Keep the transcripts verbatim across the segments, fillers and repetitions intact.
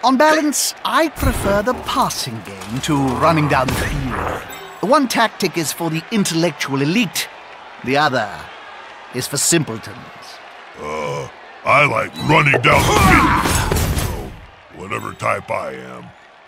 On balance, I prefer the passing game to running down the field. One tactic is for the intellectual elite. The other is for simpletons. Uh, I like running down the field. So, whatever type I am.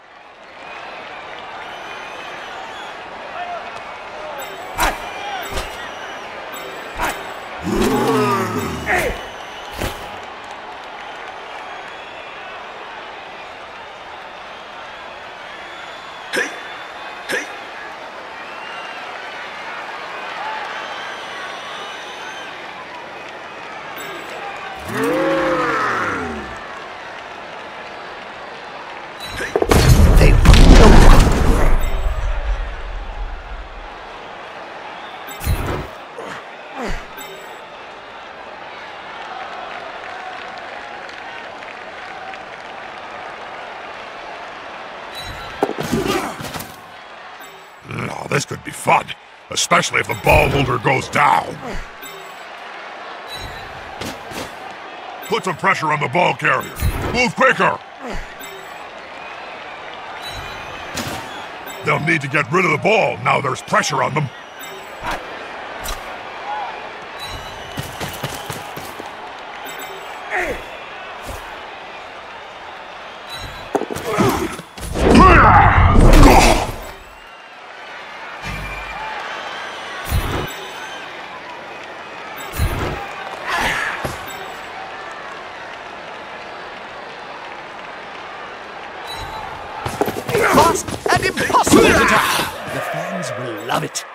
Oh, this could be fun, especially if the ball holder goes down. Put some pressure on the ball carrier. Move quicker! They'll need to get rid of the ball now there's pressure on them. Fast and impossible to tackle. The fans will love it.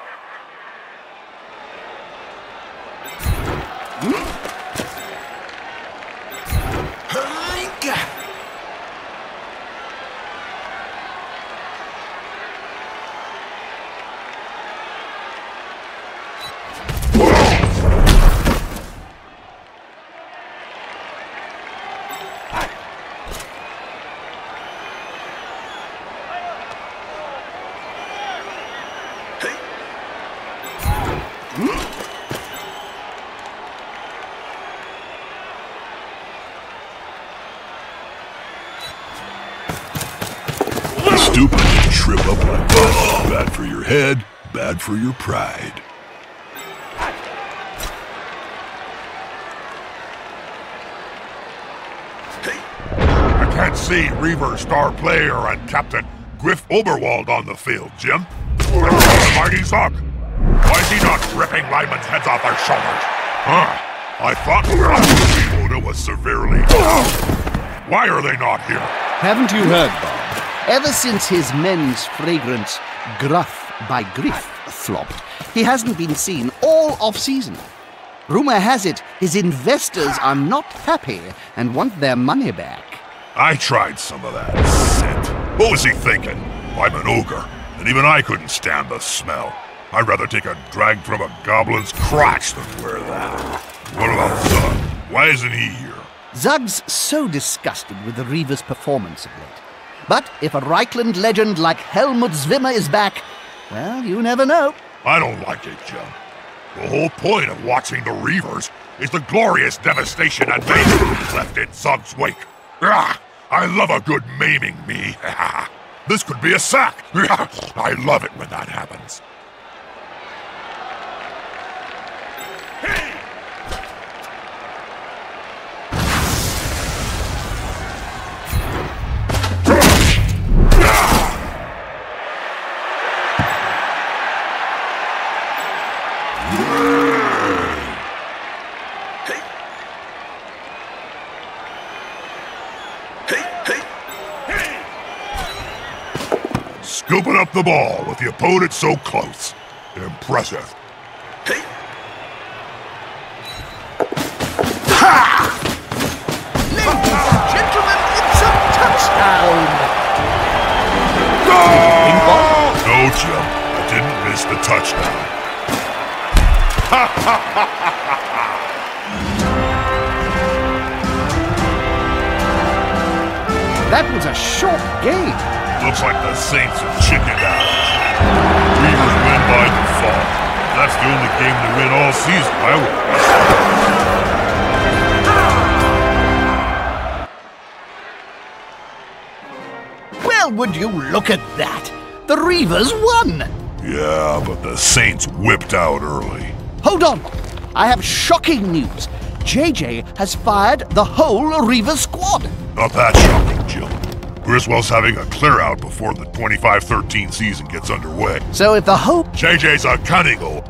Stupid to trip up like that. Bad for your head, bad for your pride. I can't see Reaver's star player and Captain Griff Oberwald on the field, Jim. Where's the mighty Zug? Why is he not ripping linemen's heads off their shoulders? Huh? I thought Oda was severely down. Why are they not here? Haven't you heard, Bob? Ever since his men's fragrance Gruff by Griff flopped, he hasn't been seen all off-season. Rumor has it his investors are not happy and want their money back. I tried some of that scent. What was he thinking? I'm an ogre, and even I couldn't stand the smell. I'd rather take a drag from a goblin's crotch than wear that. What about Zug? Why isn't he here? Zug's so disgusted with the Reaver's performance of late. But if a Reichland legend like Helmut Zwimmer is back, well, you never know. I don't like it, Jim. The whole point of watching the Reavers is the glorious devastation and mayhem left in Zug's wake. Ah, I love a good maiming me. This could be a sack. I love it when that happens. Scooping up the ball with the opponent so close. Impressive. Ha! Ladies and gentlemen, it's a touchdown! Goal! No, Jim. I didn't miss the touchdown. That was a short game. Looks like the Saints are chickened out. Reavers win by default. That's the only game they win all season, I would guess. Well, would you look at that? The Reavers won! Yeah, but the Saints whipped out early. Hold on! I have shocking news. J J has fired the whole Reaver squad. Not that shocking, Jim. Griswold's having a clear out before the twenty-five thirteen season gets underway. So if the whole... J J's a cunning old...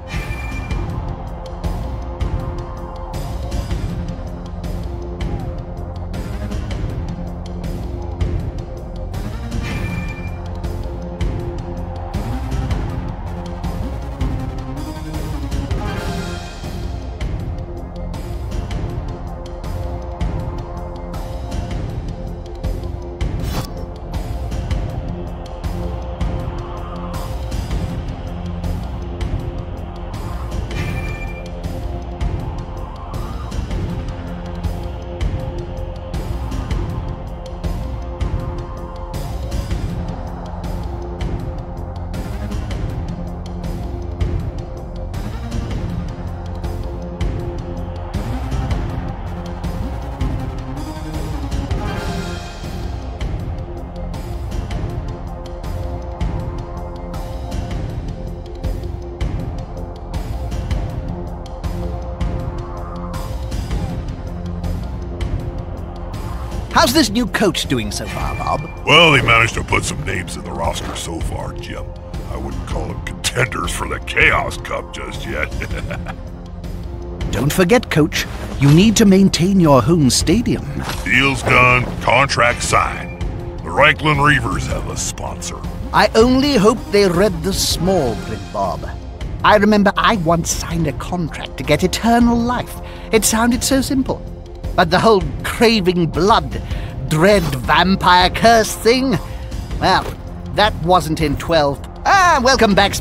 How's this new coach doing so far, Bob? Well, he managed to put some names in the roster so far, Jim. I wouldn't call them contenders for the Chaos Cup just yet. Don't forget, Coach, you need to maintain your home stadium. Deal's done, contract signed. The Reichland Reavers have a sponsor. I only hope they read the small print, Bob. I remember I once signed a contract to get eternal life. It sounded so simple. But the whole craving blood, dread vampire curse thing? Well, that wasn't in twelve... Ah, welcome back...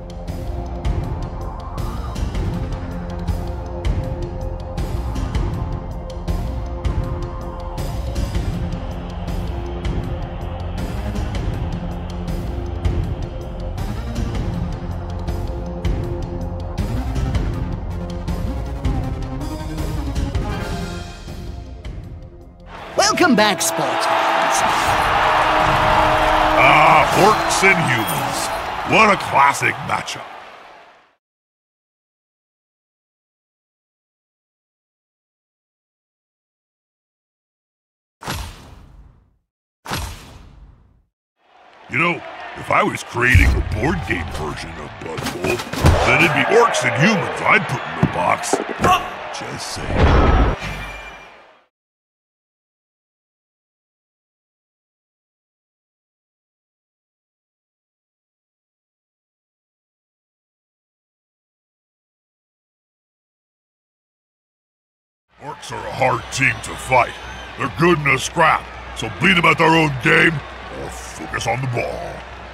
Welcome back, sports fans. Ah, orcs and humans. What a classic matchup. You know, if I was creating a board game version of Blood Bowl, then it'd be orcs and humans I'd put in the box. Just saying. Orcs are a hard team to fight. They're good in a scrap, so beat them at their own game or focus on the ball.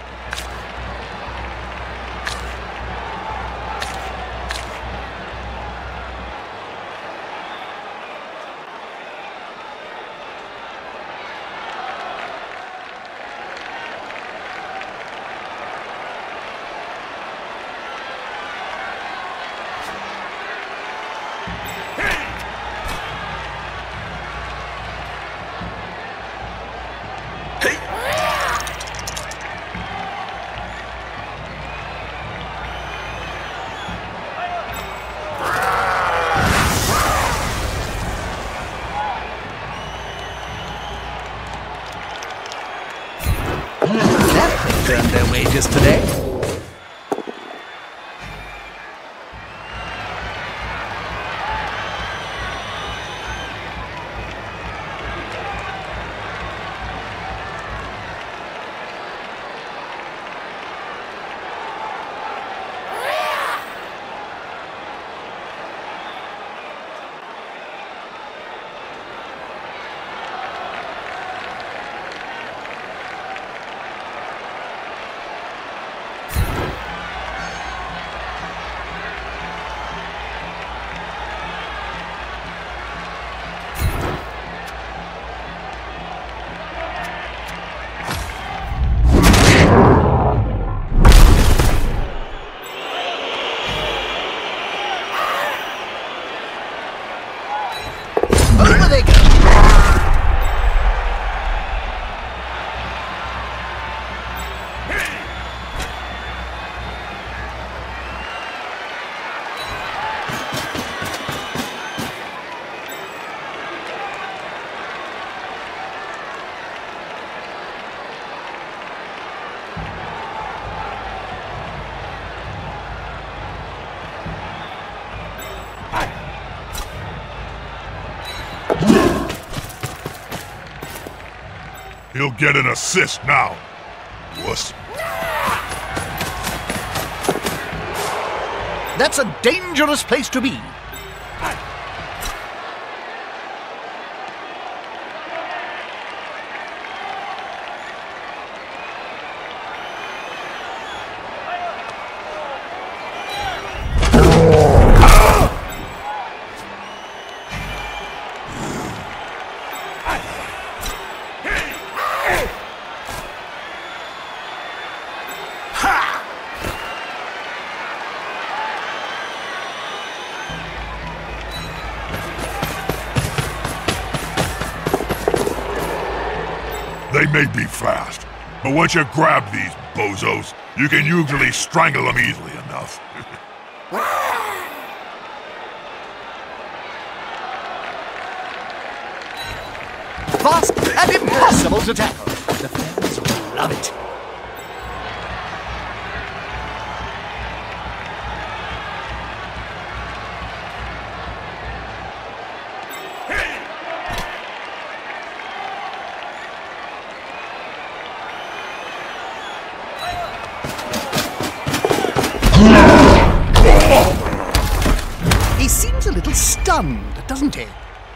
Earned their wages today. He'll get an assist now. Wuss. That's a dangerous place to be. They may be fast, but once you grab these bozos, you can usually strangle them easily enough. Fast and impossible to tackle. The fans will love it. He seems a little stunned, doesn't he?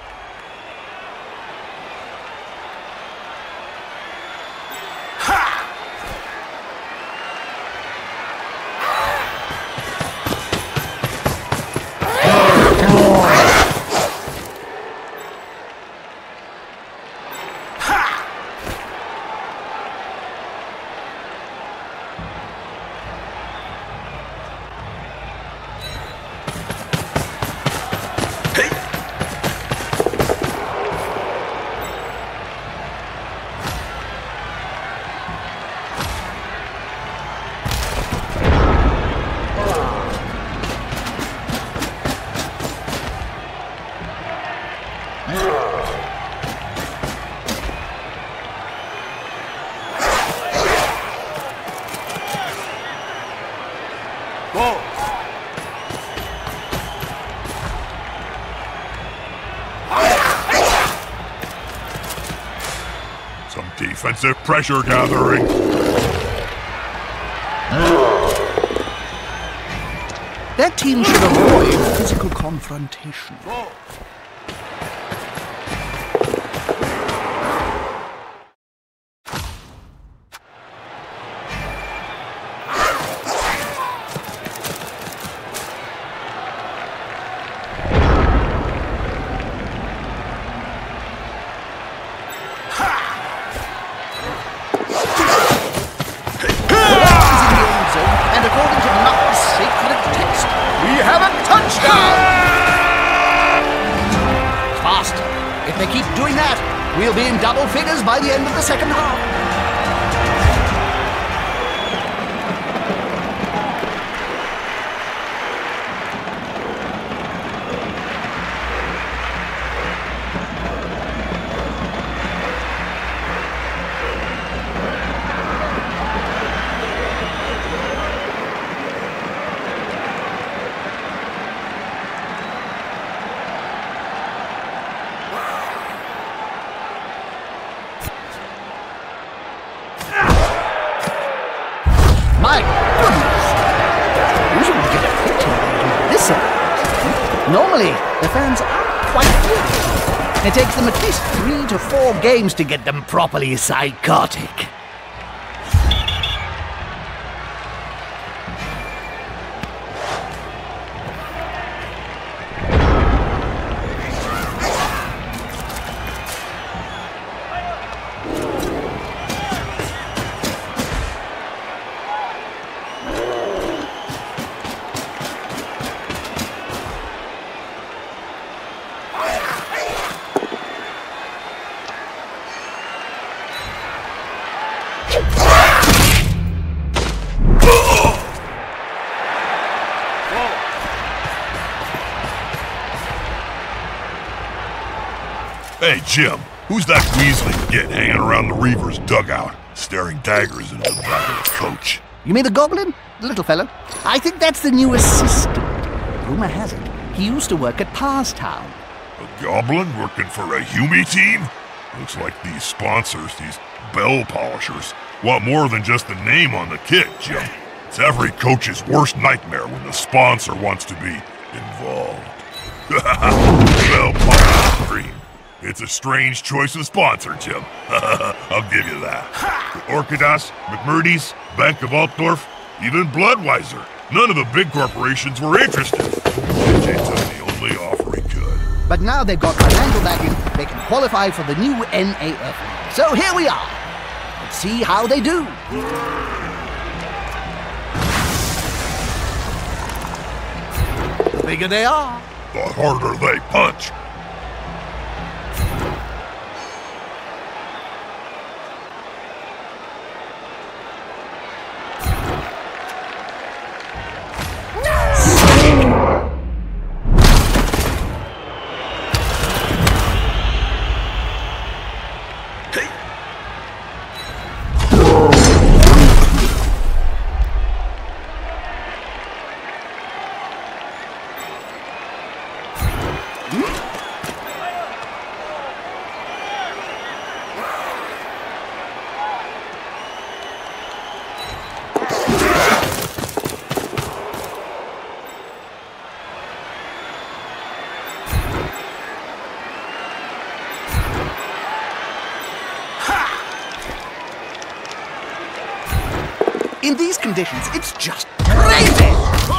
Some defensive pressure gathering. That team should avoid physical confrontation. If they keep doing that, we'll be in double figures by the end of the second half. My goodness! Usually we get a picture of this event. Normally, the fans are quite good. It takes them at least three to four games to get them properly psychotic. Hey, Jim, who's that Weasley git hanging around the Reaver's dugout, staring daggers into the back of the coach? You mean the Goblin? The little fellow? I think that's the new assistant. Rumor has it, he used to work at Parstown. A Goblin working for a Hume team? Looks like these sponsors, these bell polishers want more than just the name on the kit, Jim. It's every coach's worst nightmare when the sponsor wants to be involved. Bell polish cream. It's a strange choice of sponsor, Jim. I'll give you that. Orchidas, McMurdy's, Bank of Altdorf, even Bloodweiser. None of the big corporations were interested. J J took the only offer he could. But now they've got Financial backing, they can qualify for the new N A F. So here we are. Let's see how they do. The bigger they are, the harder they punch. In these conditions, it's just crazy!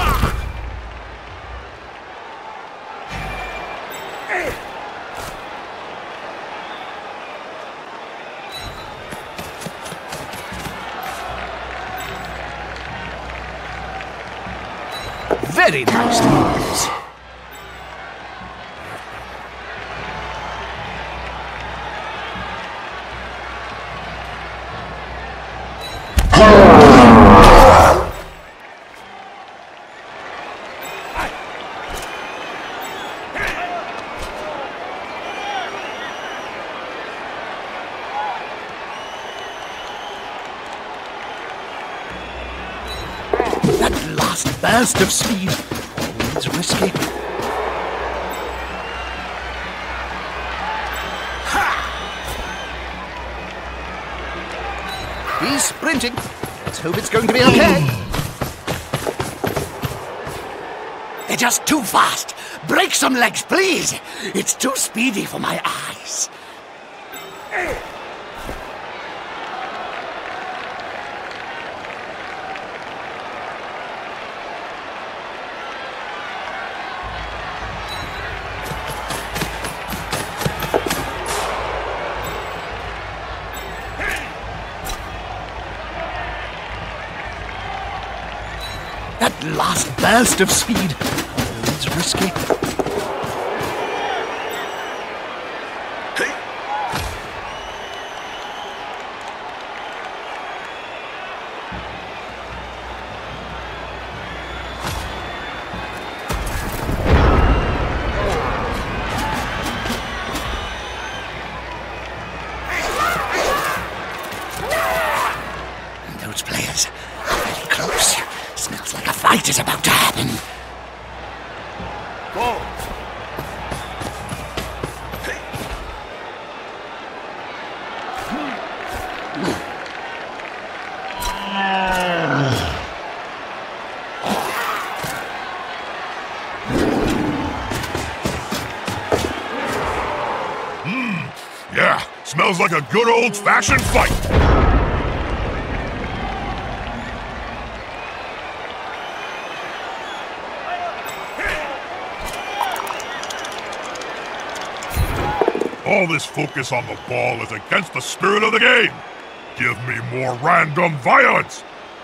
Very nice moves. That last burst of speed, always risky. Ha! He's sprinting. Let's hope it's going to be okay. They're just too fast. Break some legs, please. It's too speedy for my eyes. That last burst of speed, always risky. Those players are very close. Smells like a fight is about to happen. Whoa. Mmm, yeah, smells like a good old-fashioned fight. All this focus on the ball is against the spirit of the game. Give me more random violence.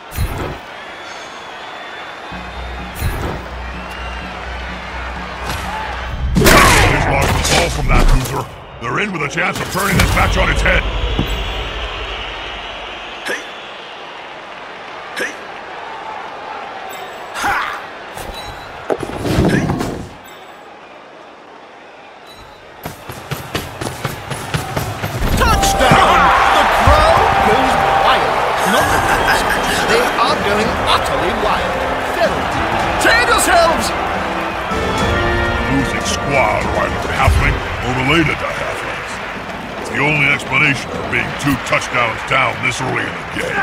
He's lost the ball from that loser. They're in with a chance of turning this match on its head. Hey. Hey. Ha! Utterly wild. Train yourselves! Losing squad, right? Halfling or related to halflings? the only explanation for being two touchdowns down this early in the game.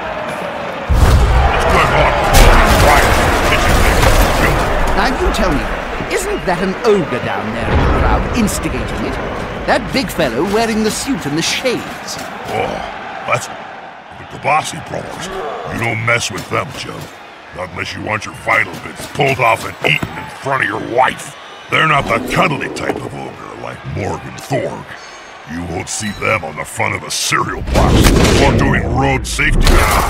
It's good luck right pitching things to the children. Now you tell me, isn't that an ogre down there in the crowd instigating it? That big fellow wearing the suit and the shades. Oh, that's the Kabasi brothers. You don't mess with them, Joe. Not unless you want your vital bits pulled off and eaten in front of your wife. They're not the cuddly type of ogre like Morgan Thorg. You won't see them on the front of a cereal box or doing road safety.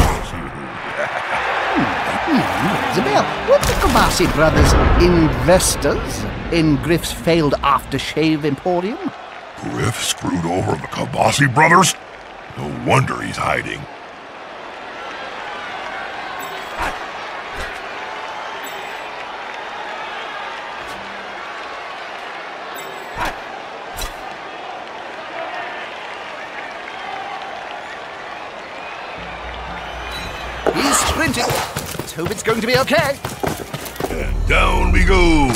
Isabel, were the Kabasi brothers investors in Griff's failed aftershave emporium? Griff screwed over the Kabasi brothers? No wonder he's hiding. He's sprinting. Let's hope it's going to be okay. And down we go.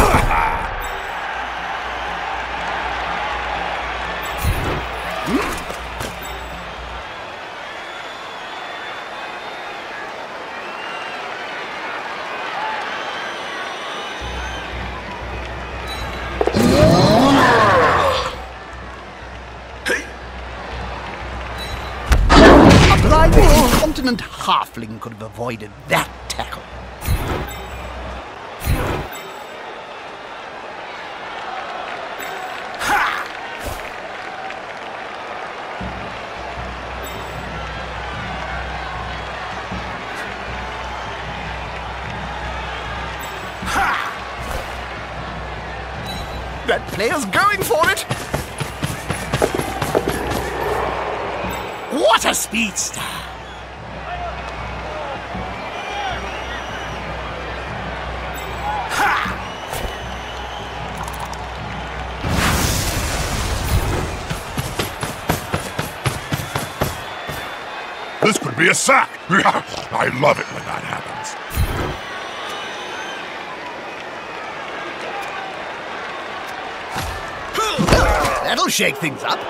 A continent halfling could have avoided that tackle. Ha! Ha! That player's going for it. What a speedster! This could be a sack! I love it when that happens. That'll shake things up.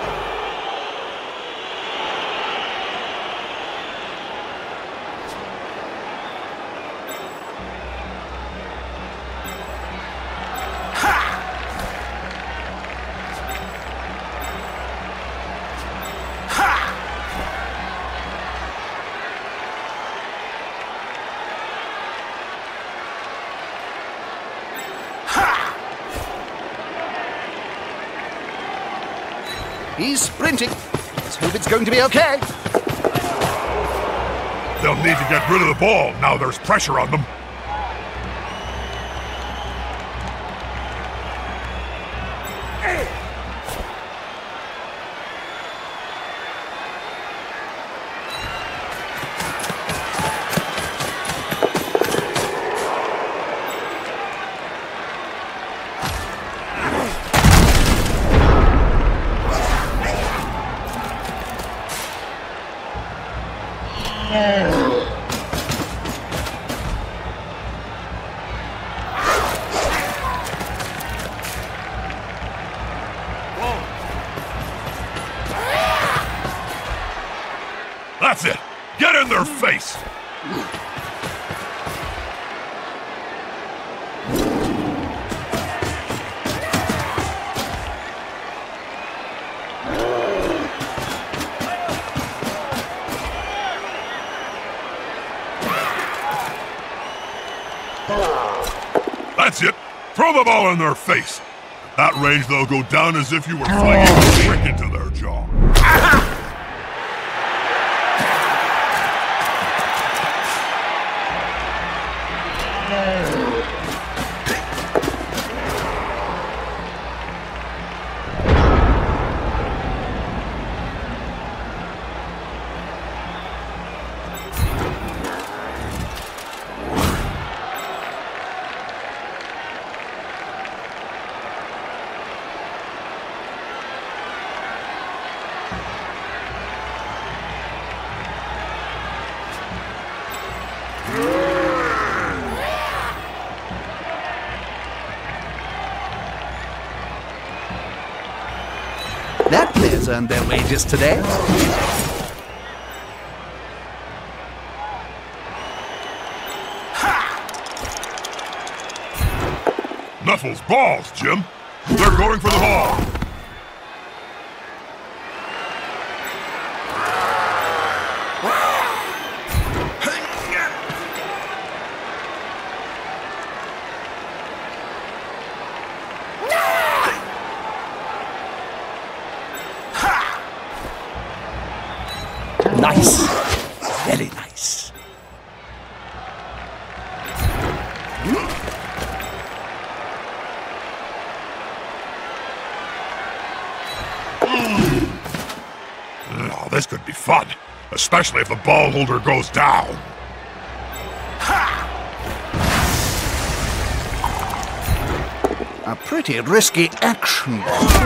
He's sprinting. Let's hope it's going to be okay. They'll need to get rid of the ball now there's pressure on them. That's it! Get in their face! That's it! Throw the ball in their face! At that range, they'll go down as if you were flinging a brick into their jaw. That player's earned their wages today. Nuffles balls, Jim. They're going for the ball. Nice. Very nice. Oh, this could be fun, especially if the ball holder goes down. A pretty risky action.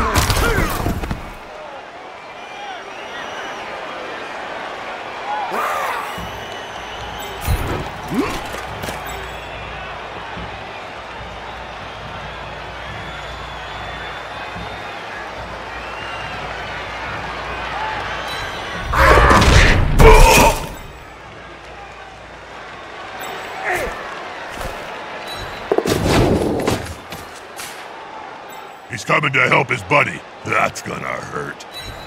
He's coming to help his buddy. That's gonna hurt.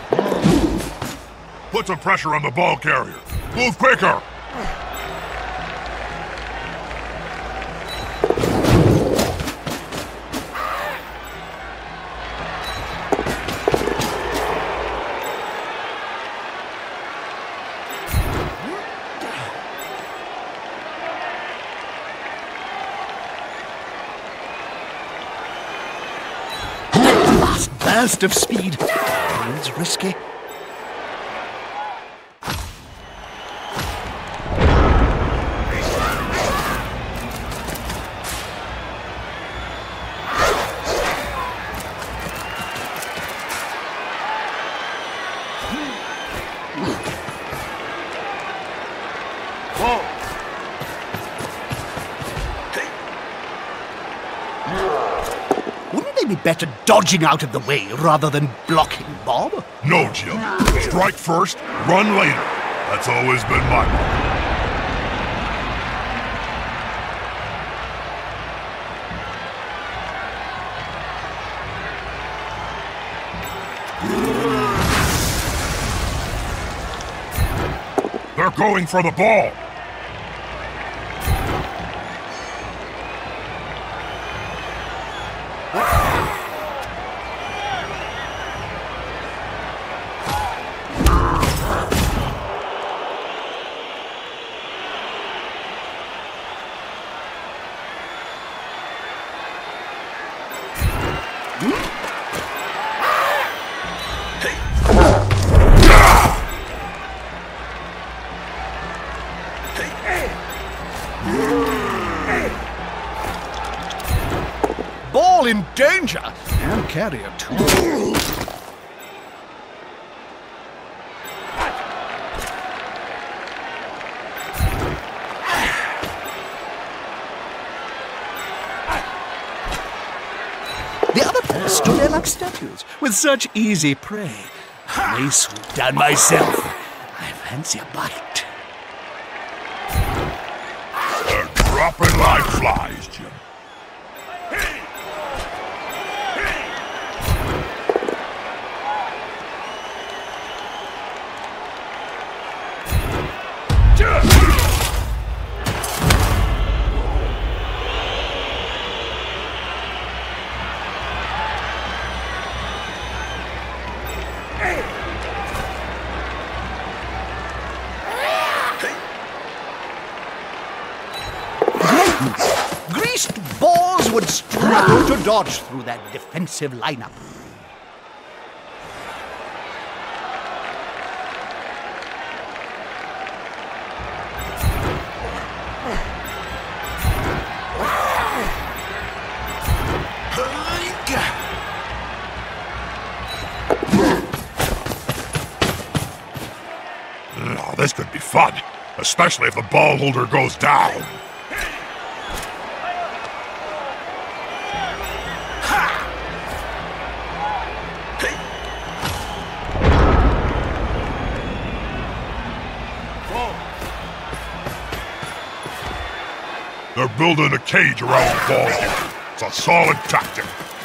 Put some pressure on the ball carrier. Move quicker! Burst of speed. It's risky. Wouldn't they be better dodging out of the way rather than blocking, Bob? No, Jim. Strike first, run later. That's always been my motto. They're going for the ball. Ball in danger! And carrier too. The other pair stood there like statues, with such easy prey. I may swoop down myself. I fancy a bite. They're dropping like flies, Jim. Greased balls would struggle to dodge through that defensive lineup. Oh, this could be fun, especially if the ball holder goes down. They're building a cage around the ball here. It's a solid tactic.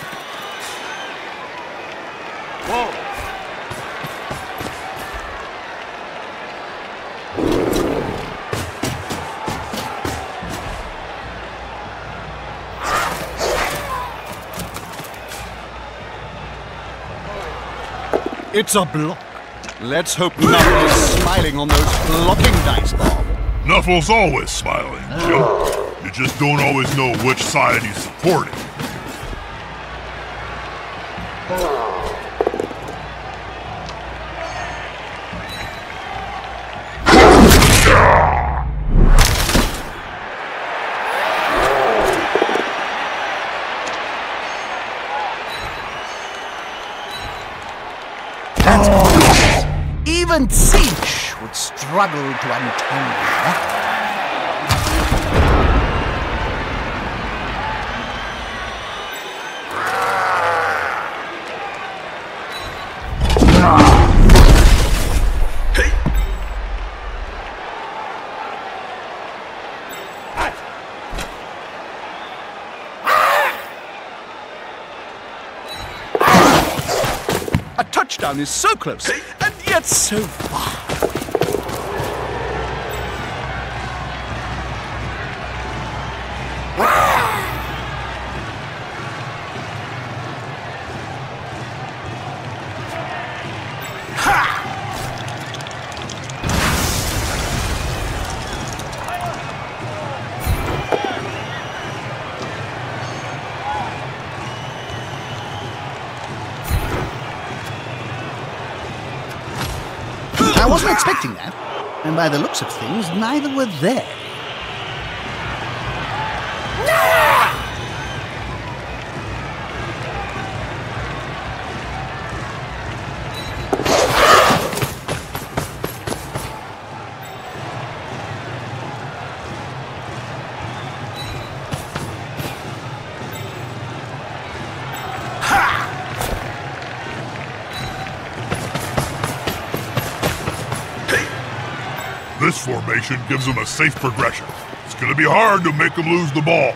Whoa. It's a block. Let's hope Nuffle is smiling on those blocking dice, Bob. Nuffle's always smiling, Jim. You just don't always know which side he's supporting. That's obvious. Even Cinch would struggle to untangle that. A touchdown is so close, and yet so far. I wasn't expecting that, and by the looks of things, neither were they. This formation gives them a safe progression. It's gonna be hard to make them lose the ball.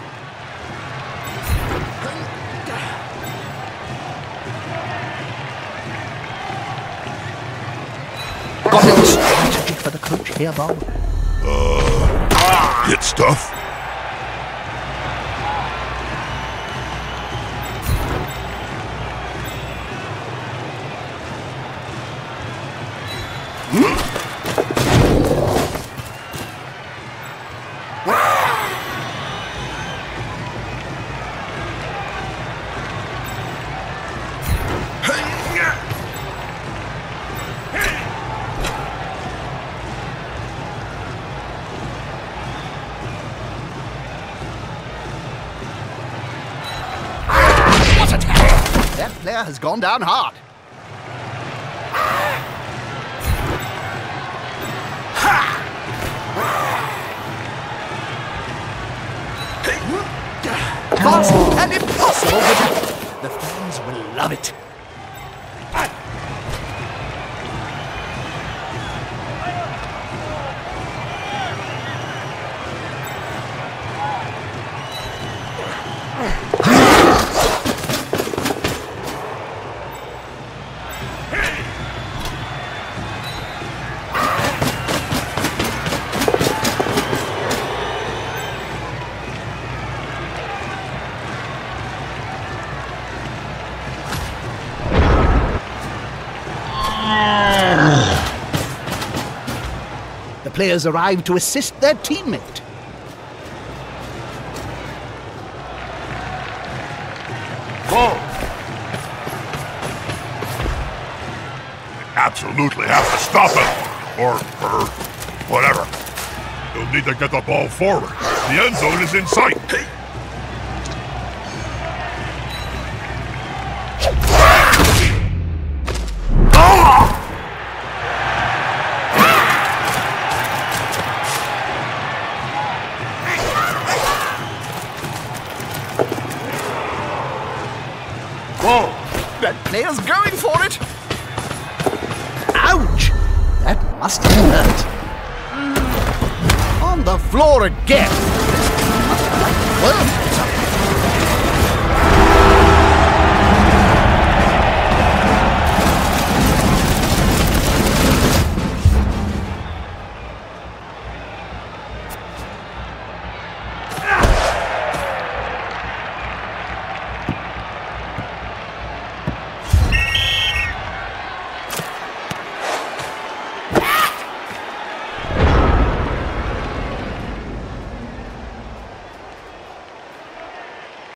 Got any strategy for the coach here, Bob? Uh, hit stuff. That player has gone down hard. Fast and impossible to tackle. The fans will love it. The players arrive to assist their teammate. Ball. Absolutely have to stop it, or, or whatever. They'll need to get the ball forward. The end zone is in sight. Whoa! That player's going for it! Ouch! That must have hurt. On the floor again. Must Well,